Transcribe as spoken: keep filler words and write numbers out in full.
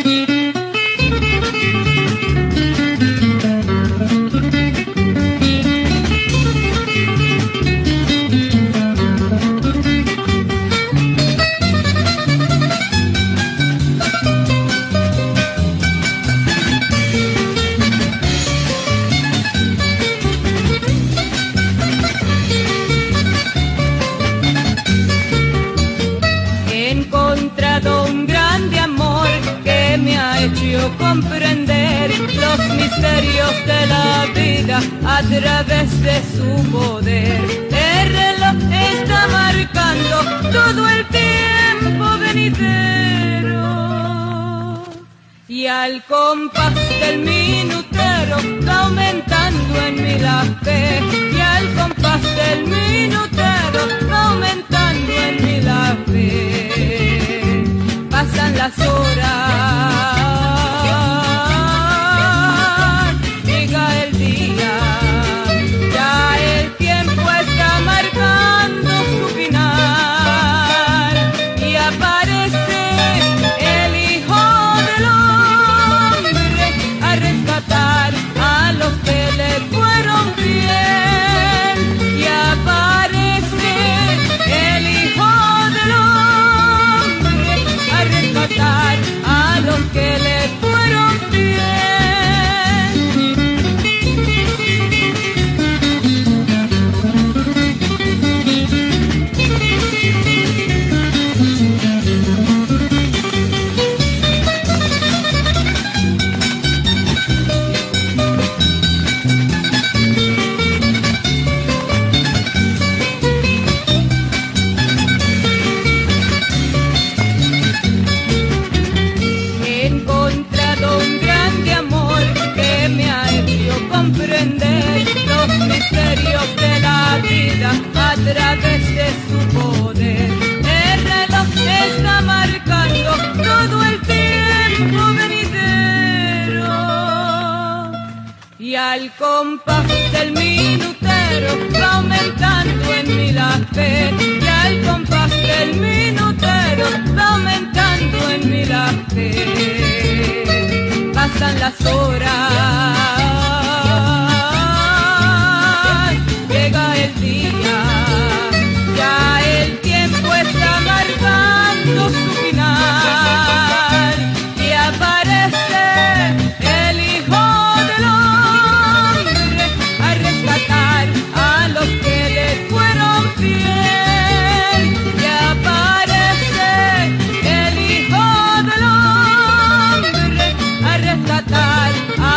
Comprender los misterios de la vida a través de su poder. El reloj está marcando todo el tiempo venidero y al compás del minutero va aumentando en mí la fe. Y al compás del minutero va aumentando en mí la fe. Pasan las horas, a los que le fueron fiel. A través de su poder, el reloj está marcando todo el tiempo venidero y al compás del minutero va aumentando en mí la fe. Y al compás del minutero va aumentando en mí la fe. Pasan las horas, llega el día, ya el tiempo está marcando su final y aparece el Hijo del Hombre a rescatar a los que le fueron fiel. Y aparece el Hijo del Hombre a rescatar a